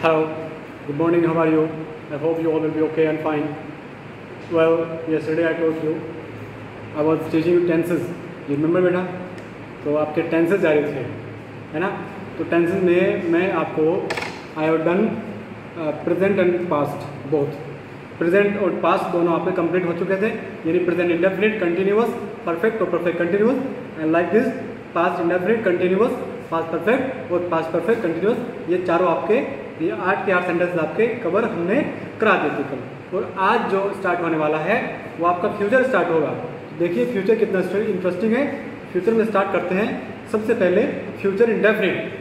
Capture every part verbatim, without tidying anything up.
Hello, good morning, how are you? I hope you all will be okay and fine. Well, yesterday I told you I was teaching you tenses. You remember बेटा? तो आपके tenses जा रहे थे, है ना? तो tenses में मैं आपको I have done uh, present and past both. Present और पास्ट दोनों आपके कंप्लीट हो चुके थे, यानी प्रेजेंट इंडेफिनिट कंटिन्यूअस परफेक्ट और perfect continuous, and like this past indefinite continuous, past perfect और पास्ट परफेक्ट कंटिन्यूअस, ये चारों आपके ये आठ के आठ सेंटेंस आपके कवर हमने करा दिए थे कल। और आज जो स्टार्ट होने वाला है वो आपका फ्यूचर स्टार्ट होगा। देखिए फ्यूचर कितना इंटरेस्टिंग है। फ्यूचर में स्टार्ट करते हैं सबसे पहले future indefinite.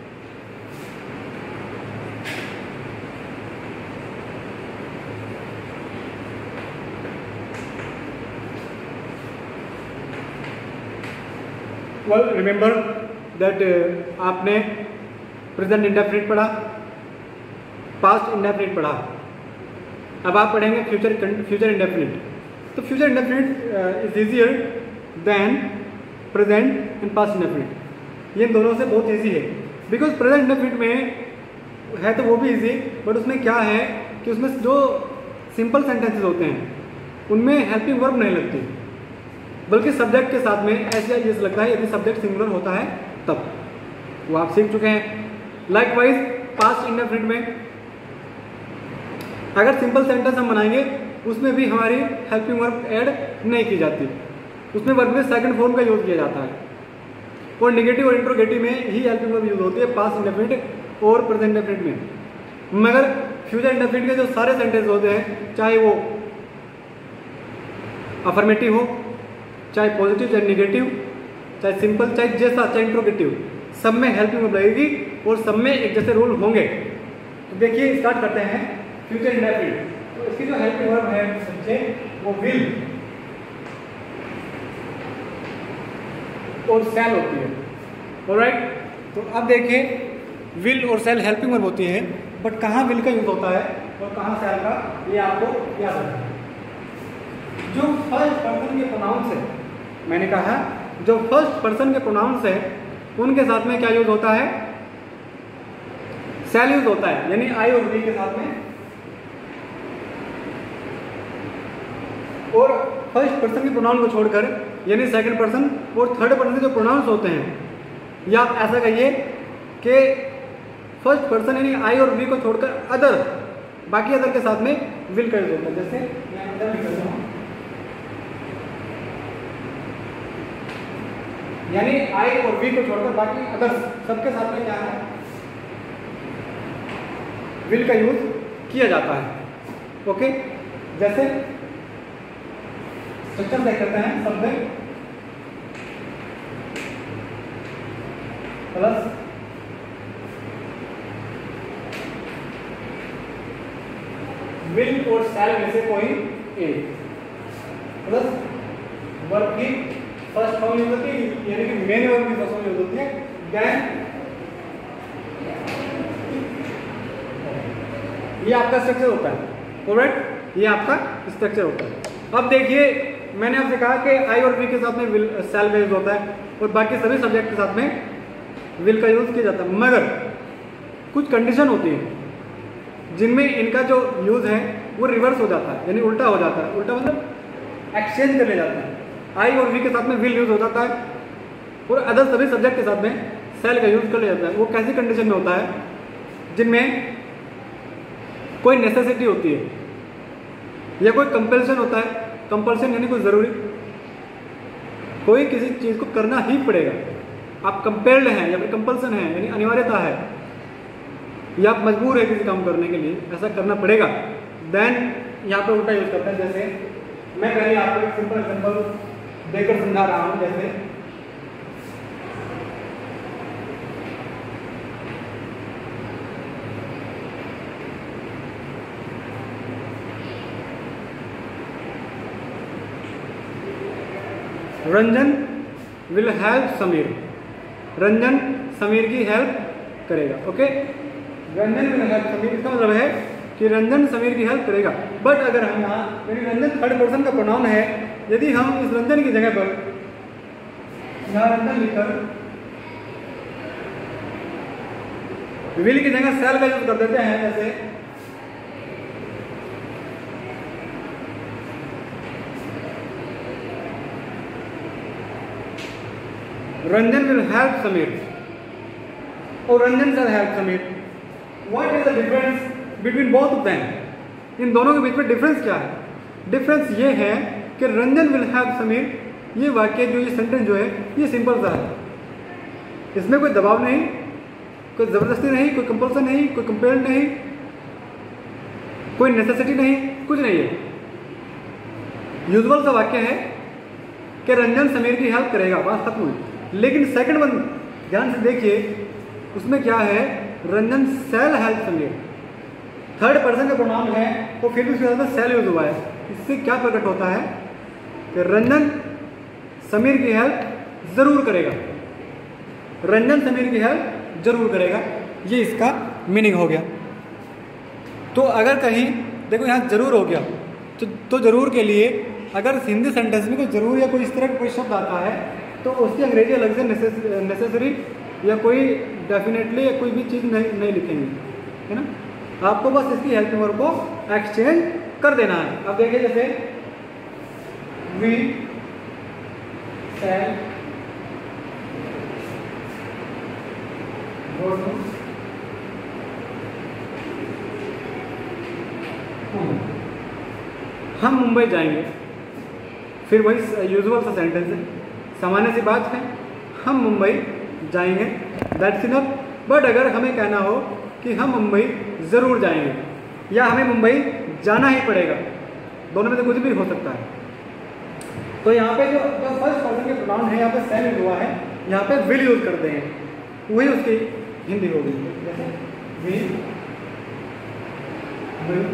Well remember that आपने प्रेजेंट इंडेफिनिट पढ़ा, पास्ट इंडेफिनिट पढ़ा, अब आप पढ़ेंगे फ्यूचर फ्यूचर इंडेफिनिट। तो future indefinite is easier than present and past indefinite. ये दोनों से बहुत इजी है, बिकॉज प्रेजेंट इंडेफिनिट में है तो वो भी इजी, बट उसमें क्या है कि उसमें जो सिंपल सेंटेंसेस होते हैं उनमें हेल्पिंग वर्ब नहीं लगती, बल्कि सब्जेक्ट के साथ में ऐसे ऐसे लगता है यदि सब्जेक्ट सिंगुलर होता है तब। वो आप सीख चुके हैं। लाइकवाइज पास्ट इंडेफिनिट में अगर सिंपल सेंटेंस हम बनाएंगे उसमें भी हमारी हेल्पिंग वर्ब ऐड नहीं की जाती, उसमें वर्ब में सेकंड फॉर्म का यूज किया जाता है, और नेगेटिव और इंट्रोगेटिव में ही हेल्पिंग वर्ब यूज होती है पास्ट इंडेफिनिट और प्रेजेंट इंडेफिनिट में। मगर फ्यूचर इंडेफिनिट के जो सारे सेंटेंस होते हैं, चाहे वो अफर्मेटिव हो, चाहे पॉजिटिव चाहे नेगेटिव, चाहे सिंपल चाहे जैसा चाहे इंट्रोगेटिव, सब में हेल्पिंग वर्ब लगेगी और सब में एक जैसे रूल होंगे। तो देखिए स्टार्ट करते हैं फ्यूचर इंडेफिनिट। तो इसकी जो हेल्पिंग वर्ब है समझे वो विल और सेल होती है। ऑलराइट, तो अब देखिए विल और सेल हेल्पिंग वर्ब होती है, बट कहाँ विल का यूज होता है और कहाँ सेल का, ये आपको याद रखना है। जो फर्स्ट पर्सन के प्रोनाउंस है, मैंने कहा जो फर्स्ट पर्सन के प्रोनाउंस है उनके साथ में क्या यूज होता है, सेल यूज होता है, यानी आई और वी के साथ में। और फर्स्ट पर्सन के प्रोनाउन को छोड़कर यानी सेकंड पर्सन और थर्ड पर्सन के जो प्रोनाउंस होते हैं, या आप ऐसा कहिए कि फर्स्ट पर्सन यानी आई और वी को छोड़कर अदर, बाकी अदर के साथ में विल का यूज होता है। जैसे मैं अदर लिख रहा हूं, यानी आई और वी को छोड़कर बाकी अदर्स सबके साथ में क्या है, विल का यूज किया जाता है। ओके, जैसे स्ट्रक्चर देख करते हैं, सब्जेक्ट प्लस विल और सेल में से कोई एक प्लस वर्ब की फर्स्ट फॉर्म यूज होती है, यानी कि मेन वर्ब की फर्स्ट फॉर्म यूज होती है, देन ये आपका स्ट्रक्चर होता है। ऑलराइट, ये आपका स्ट्रक्चर होता है। अब देखिए मैंने आपसे कहा कि आई और वी के साथ में विल सेल का यूज होता है और बाकी सभी सब्जेक्ट के साथ में विल का यूज किया जाता है, मगर कुछ कंडीशन होती है जिनमें इनका जो यूज है वो रिवर्स हो जाता है, यानी उल्टा हो जाता है। उल्टा मतलब एक्सचेंज कर ले जाता है। आई और वी के साथ में विल यूज हो जाता है और अदर सभी सब्जेक्ट के साथ में सेल का यूज कर लिया जाता है। वो कैसी कंडीशन में होता है, जिनमें कोई नेसेसिटी होती है या कोई कंपल्सन होता है। कंपल्सन यानी कोई जरूरी, कोई किसी चीज को करना ही पड़ेगा, आप कंपेल्ड हैं या फिर कंपल्सन है यानी अनिवार्यता है, या आप मजबूर है किसी काम करने के लिए, ऐसा करना पड़ेगा, देन यहाँ पे उल्टा यूज करते हैं। जैसे मैं पहले आपको एक सिंपल एग्जांपल देकर समझा रहा हूं, जैसे रंजन विल हेल्प समीर, रंजन समीर की हेल्प करेगा। Okay, Ranjan will help Sameer, इसका मतलब है कि रंजन समीर की हेल्प करेगा। बट अगर हम यहाँ यानी रंजन थर्ड पर्सन का प्रोनाउन है, यदि हम इस रंजन की जगह पर यहाँ रंजन लिखकर विल की जगह सेल का यूज कर देते हैं, जैसे रंजन विल हेल्प समीर और Ranjan will help Sameer. What is the difference between both of them? इन दोनों के बीच में डिफरेंस क्या है? डिफरेंस ये है कि रंजन विल हेल्प समीर, ये वाक्य जो ये सेंटेंस जो है ये सिंपल सा है, इसमें कोई दबाव नहीं, कोई जबरदस्ती नहीं, कोई कंपल्सन नहीं, कोई कंपेल नहीं, कोई नेसेसिटी नहीं, कुछ नहीं है। यूजुअल सा वाक्य है कि रंजन समीर की हेल्प करेगा, बात खत्म हुई। लेकिन सेकंड वन ध्यान से देखिए, उसमें क्या है? Ranjan shall help Sameer, third person का प्रोनाउन है तो फिर भी उसके साथ में सेल यूज हुआ है। इससे क्या प्रकट होता है कि रंजन समीर की हेल्प जरूर करेगा, रंजन समीर की हेल्प जरूर करेगा, ये इसका मीनिंग हो गया। तो अगर कहीं देखो यहाँ जरूर हो गया, तो, तो जरूर के लिए अगर हिंदी सेंटेंस में कोई जरूर या कोई इस तरह का कोई शब्द आता है तो उसकी अंग्रेजी अलग से नेसेसरी या कोई डेफिनेटली या कोई भी चीज़ नहीं नहीं लिखेंगे, है ना। आपको बस इसकी हेल्पिंग वर्ब को एक्सचेंज कर देना है। अब देखिए जैसे वी शैल गो टू हम मुंबई जाएंगे, फिर वही यूजुअल सा सेंटेंस है, सामान्य सी बात है, हम मुंबई जाएंगे, दैट्स इनफ। बट अगर हमें कहना हो कि हम मुंबई ज़रूर जाएंगे या हमें मुंबई जाना ही पड़ेगा, दोनों में से कुछ भी हो सकता है, तो यहाँ पे जो फर्स्ट पर्सन के प्रोनाउन है यहाँ पे सेल यूज हुआ है, यहाँ पे विल यूज करते हैं, वही उसकी हिंदी होगी। जैसे वी विल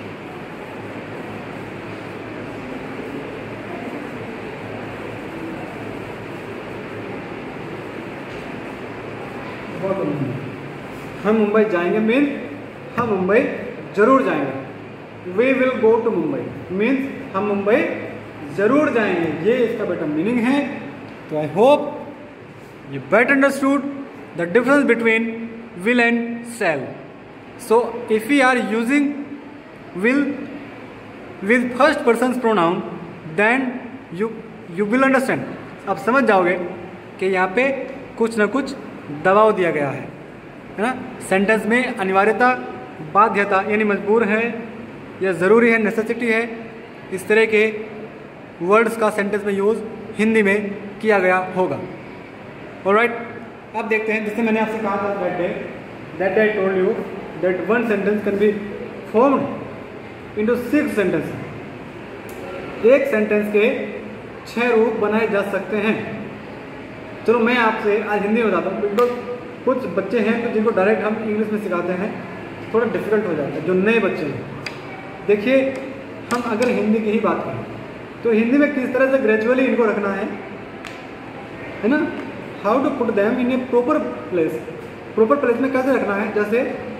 हम मुंबई जाएंगे मीन हम मुंबई जरूर जाएंगे। We will go to Mumbai means हम मुंबई जरूर जाएंगे, ये इसका बेटा मीनिंग है। तो I hope you better understood the difference between will and shall. So if we are using will with first person's pronoun then you you will understand. आप समझ जाओगे कि यहाँ पे कुछ ना कुछ दबाव दिया गया है, है ना। सेंटेंस में अनिवार्यता, बाध्यता यानी मजबूर है या ज़रूरी है, नेसेसिटी है, इस तरह के वर्ड्स का सेंटेंस में यूज़ हिंदी में किया गया होगा। ऑलराइट, अब देखते हैं, जिससे मैंने आपसे कहा था that day that day I told you that one sentence can be formed into six sentence. एक सेंटेंस के छह रूप बनाए जा सकते हैं। चलो मैं आपसे आज हिंदी में बताता हूँ, बिकॉज कुछ बच्चे हैं तो जिनको डायरेक्ट हम इंग्लिश में सिखाते हैं थोड़ा डिफिकल्ट हो जाता है, जो नए बच्चे हैं। देखिए, हम अगर हिंदी की ही बात करें तो हिंदी में किस तरह से ग्रेजुअली इनको रखना है, है ना। How to put them in a proper place. Proper place में कैसे रखना है, जैसे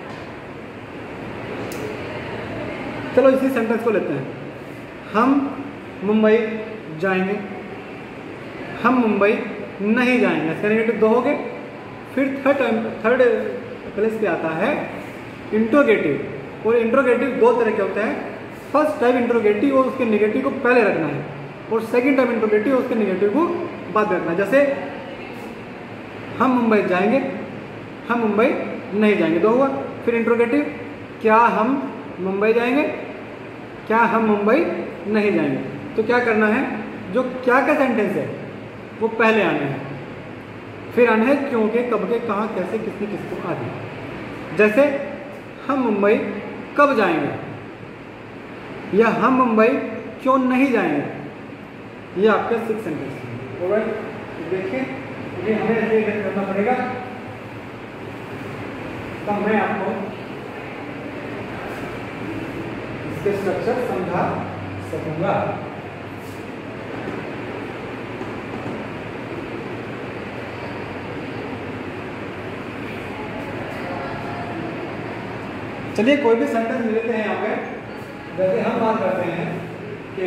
चलो इसी सेंटेंस को लेते हैं, हम मुंबई जाएंगे, हम मुंबई नहीं जाएंगे, इसका नेगेटिव दो हो गए। फिर थर्ड थर्ड प्लेस पे आता है इंट्रोगेटिव, और इंट्रोगेटिव दो तरह के होते हैं। फर्स्ट टाइप इंट्रोगेटिव और उसके नेगेटिव को पहले रखना है, और सेकंड टाइप इंट्रोगेटिव और उसके नेगेटिव को बाद में रखना है। जैसे हम मुंबई जाएंगे, हम मुंबई नहीं जाएंगे, दो हुआ। फिर इंट्रोगेटिव, क्या हम मुंबई जाएंगे, क्या हम मुंबई नहीं जाएंगे। तो क्या करना है, जो क्या का सेंटेंस है वो पहले आने हैं, फिर आने हैं क्यों के, कब के, कहाँ, कैसे, किसने, किसको आदि। जैसे हम मुंबई कब जाएंगे या हम मुंबई क्यों नहीं जाएंगे, ये आपका सिक्स सेंटेंस है। ऑलराइट, देखिए ये हमें ऐसे करना पड़ेगा, तो मैं आपको इसके स्ट्रक्चर समझा सकूंगा। चलिए कोई भी सेंटेंस लेते हैं यहाँ पे, जैसे हम बात करते हैं कि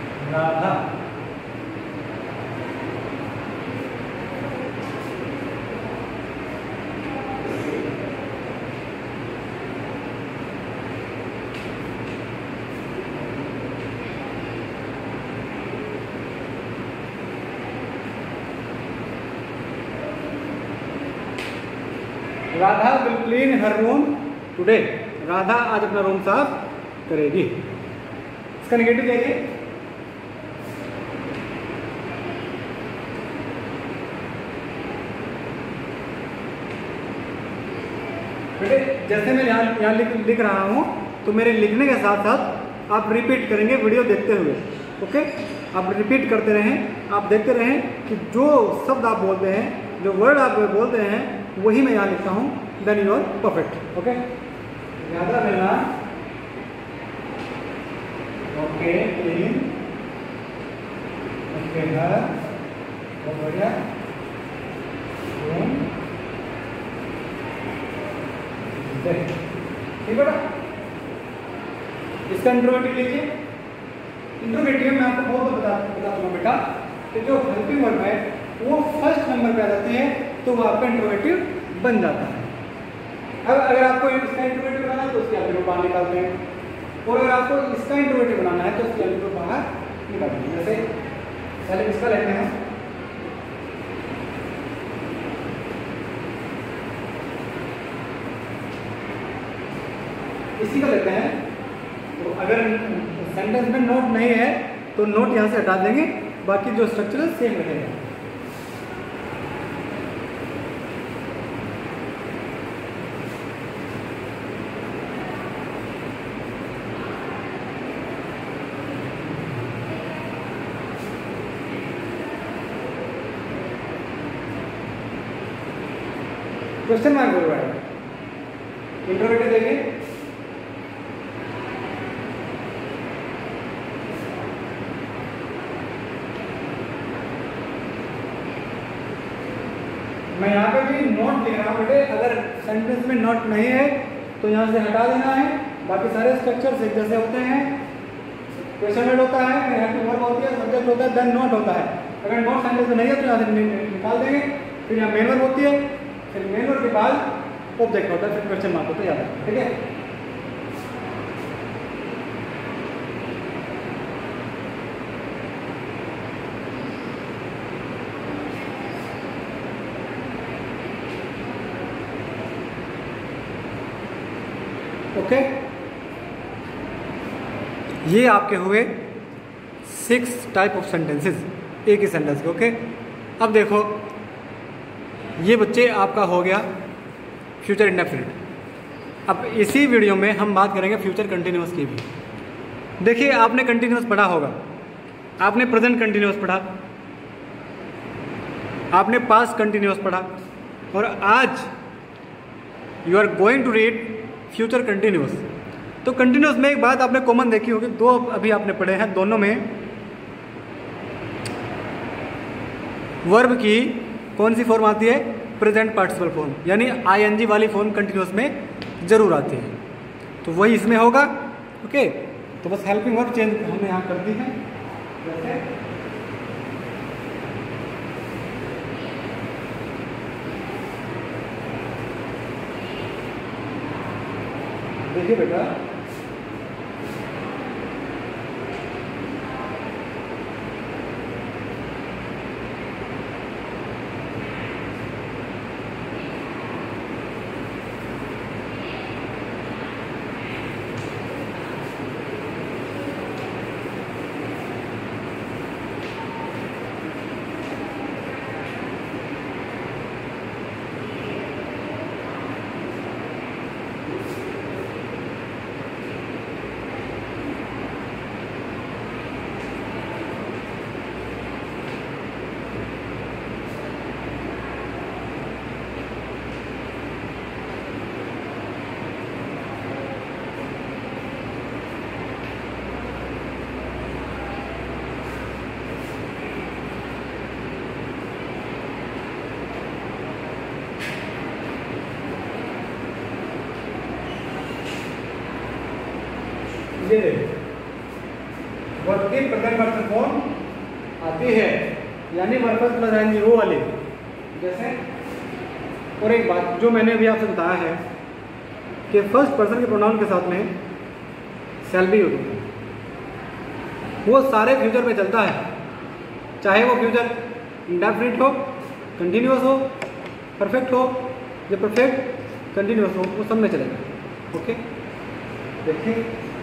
Radha Radha will clean her room today. Radha आज अपना रूम साफ करेगी। इसका नेगेटिव देखिए, बेटे जैसे मैं यहाँ यहाँ लिख लिख रहा हूँ तो मेरे लिखने के साथ साथ आप रिपीट करेंगे वीडियो देखते हुए। ओके, आप रिपीट करते रहें, आप देखते रहें कि जो शब्द आप बोलते हैं, जो वर्ड आप बोलते हैं, वही मैं यहाँ लिखता हूँ, then you are perfect. Okay, याद रखना। ओके, क्लीन, ओके, बहुत बढ़िया। ठीक बेटा, इसका इंट्रोगेटिव लीजिए। इंट्रोगेटिव में आपको बहुत बता बता दूंगा बेटा कि जो हेल्पिंग वर्ब है वो फर्स्ट नंबर पे आ जाती है तो वो आपका इंट्रोगेटिव बन जाता है। अब अगर आपको इसका इंट्रोगेटिव बनाना है तो उसके आगे बाहर निकालते हैं, और अगर आपको इसका इंट्रोगेटिव बनाना है तो उसके आगे बाहर निकालते हैं। जैसे पहले इसका लेते हैं, इसी का लेते हैं। तो अगर सेंटेंस में नोट नहीं है तो नोट यहाँ से हटा देंगे, बाकी जो स्ट्रक्चर है सेम रहेगा। क्वेश्चन मार्क बोल रहा है, इंट्रोगेटिव देखिए। मैं यहाँ पे भी नोट लिख रहा हूँ बेटे, अगर सेंटेंस में नोट नहीं है तो यहाँ से हटा देना है। बाकी सारे स्ट्रक्चर एक जैसे होते हैं। क्वेश्चन वर्ड होता है, फिर हेल्पिंग वर्ब होती है, सब्जेक्ट होता है, देन नोट होता है। अगर नोट सेंटेंस में नहीं है तो यहाँ से निकाल देंगे। फिर यहाँ मेन वर्ब होती है, फिर मेन वर्ब के बाद ऑब्जेक्ट होता है, फिर क्वेश्चन मार्क होता है। याद है, ठीक है। ओके, ये आपके हुए सिक्स टाइप ऑफ सेंटेंसेस एक ही सेंटेंस के। ओके, अब देखो ये बच्चे आपका हो गया फ्यूचर इंडेफिनिट। अब इसी वीडियो में हम बात करेंगे फ्यूचर कंटिन्यूअस की भी। देखिए आपने कंटिन्यूअस पढ़ा होगा, आपने प्रेजेंट कंटिन्यूअस पढ़ा, आपने पास्ट कंटिन्यूअस पढ़ा, और आज you are going to read future continuous. तो कंटिन्यूअस में एक बात आपने कॉमन देखी होगी, दो अभी आपने पढ़े हैं, दोनों में वर्ब की कौन सी फॉर्म आती है? प्रेजेंट पार्टिसिपल फॉर्म, यानी आईएनजी वाली फॉर्म कंटिन्यूअस में जरूर आती है, तो वही इसमें होगा। ओके, तो बस हेल्पिंग वर्ब चेंज हमने यहाँ कर दी है। जैसे देखिए बेटा, ये वर्ब की प्रेजेंट पर्सन फॉर्म आती है, यानी वर्ब प्लस आएंगे वो वाली। जैसे और एक बात जो मैंने अभी आपसे बताया है कि फर्स्ट पर्सन के प्रोनाउन के साथ में शैल बी होती है, वो सारे फ्यूचर में चलता है, चाहे वो फ्यूचर इंडेफिनिट हो, कंटिन्यूअस हो, परफेक्ट हो। जब परफेक्ट कंटिन्यूस हो, वो सब में चलेगा। ओके, देखिए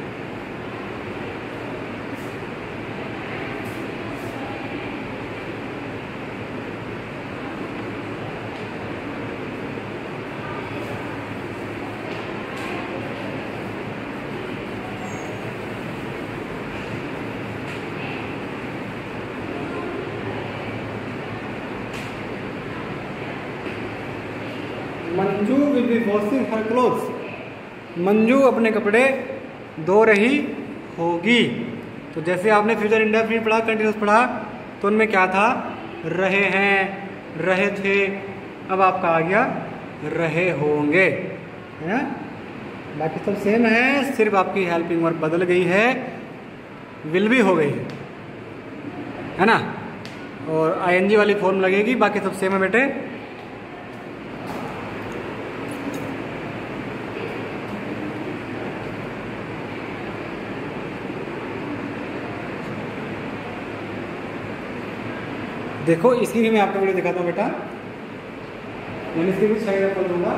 Manju will be washing her clothes. Manju अपने कपड़े धो रही होगी। तो जैसे आपने फ्यूचर इंडेफिनिट पढ़ा, कंटिन्यूस पढ़ा, तो उनमें क्या था, रहे हैं, रहे थे। अब आपका आ गया रहे होंगे, है ना। बाकी सब सेम है, सिर्फ आपकी हेल्पिंग वर्ब बदल गई है, विल भी हो गई है, है ना। और आईएनजी वाली फॉर्म लगेगी, बाकी सब सेम है बेटे। देखो इसकी भी मैं आपको वीडियो दिखाता हूँ बेटा, मैंने इसकी भी छह कर दूंगा।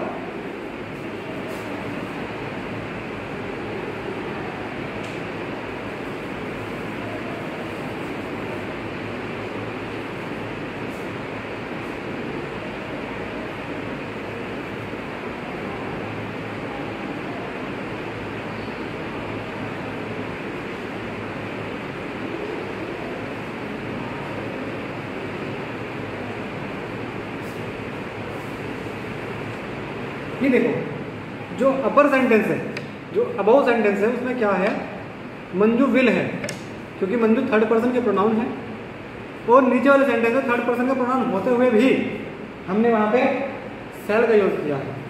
ये देखो, जो अपर सेंटेंस है, जो अबव सेंटेंस है, उसमें क्या है, मंजू विल है, क्योंकि मंजू थर्ड पर्सन के प्रोनाउन है। और नीचे वाले सेंटेंस में थर्ड पर्सन का प्रोनाउन होते हुए भी हमने वहां पे सेल का यूज किया है।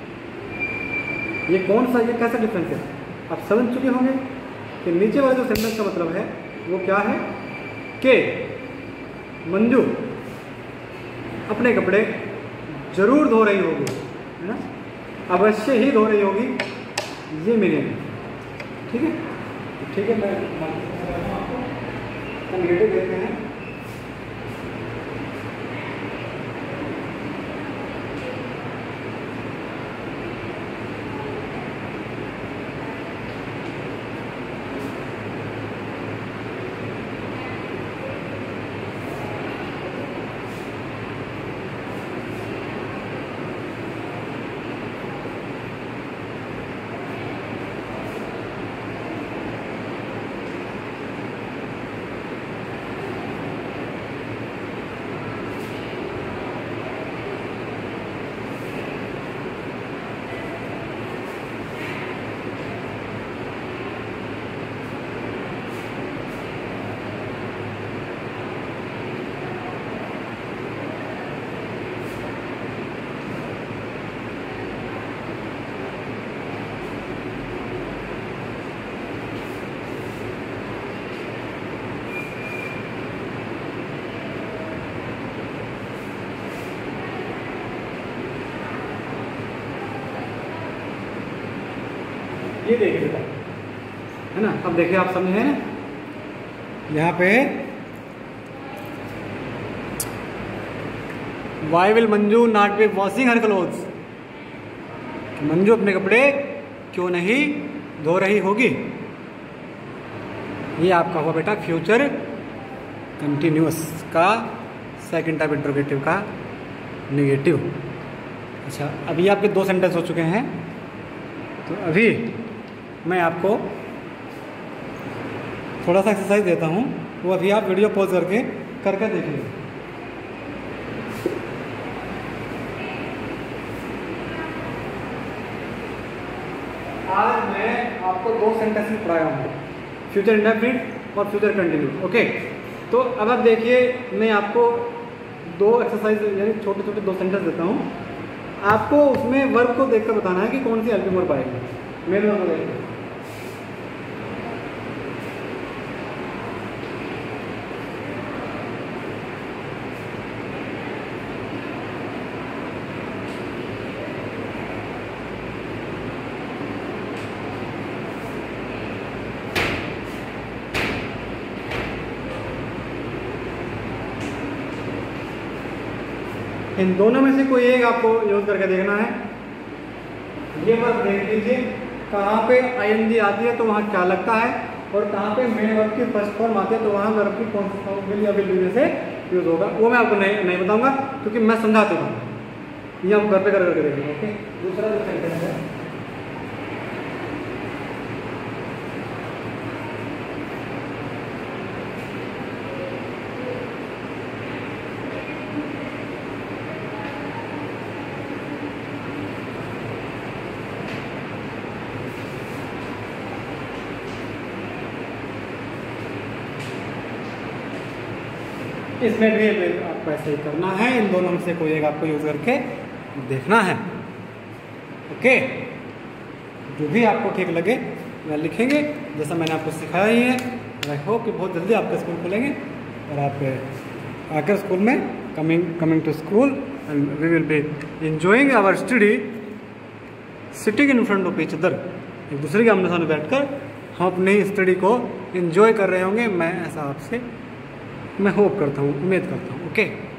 ये कौन सा, ये कैसा डिफरेंस है, आप समझ चुके होंगे कि नीचे वाले जो सेंटेंस का मतलब है वो क्या है कि मंजू अपने कपड़े जरूर धो रही होगी, है ना, अवश्य ही धो रही होगी, ये मीनिंग है। ठीक है, ठीक है, मैं आपको नेगेटिव देते हैं। ये देखिए बेटा, है ना। अब देखिए, आप समझे ना, यहाँ पे why will Manju not be washing her clothes, Manju अपने कपड़े क्यों नहीं धो रही होगी। ये आपका हुआ बेटा फ्यूचर कंटिन्यूअस का सेकंड टाइप इंट्रोगेटिव का नेगेटिव। अच्छा, अभी आपके दो सेंटेंस हो चुके हैं, तो अभी मैं आपको थोड़ा सा एक्सरसाइज देता हूँ, वो अभी आप वीडियो पॉज करके करके देखिए। आज मैं आपको दो सेंटेंस पढ़ाया हूँ, फ्यूचर इंडेफिनिट और फ्यूचर कंटिन्यू। ओके, तो अब आप देखिए, मैं आपको दो एक्सरसाइज यानी छोटे छोटे दो सेंटेंस देता हूँ, आपको उसमें वर्ब को देखकर बताना है कि कौन सी हेल्पिंग वर्ब आएगी। मेरे वर्ब को देखिए, इन दोनों में से कोई एक आपको यूज करके देखना है। ये वर्ब देख लीजिए, कहाँ पे आईएनजी आती है तो वहाँ क्या लगता है, और कहाँ पे मेन वर्ब की फर्स्ट फॉर्म आती है तो वहाँ वर्ब की कौन सी फॉर्म विल या विल बी में से यूज होगा, वो मैं आपको नहीं नहीं बताऊंगा क्योंकि मैं समझा चुका हूँ। ये आप घर पे कर करके देखेंगे। ओके, दूसरा जो सेंटेंस है, इसमें भी आपको ऐसे ही करना है, इन दोनों में से कोई एक आपको यूज करके देखना है। ओके, जो भी आपको ठीक लगे वह लिखेंगे, जैसा मैंने आपको सिखाया ही है। आई होप कि बहुत जल्दी आपके स्कूल खुलेंगे और आप आकर स्कूल में coming coming to school and we will be enjoying our study sitting in front of each other. एक दूसरे के आमने सामने बैठकर हम अपनी स्टडी को एंजॉय कर रहे होंगे। मैं ऐसा आपसे मैं होप करता हूँ, उम्मीद करता हूँ। ओके।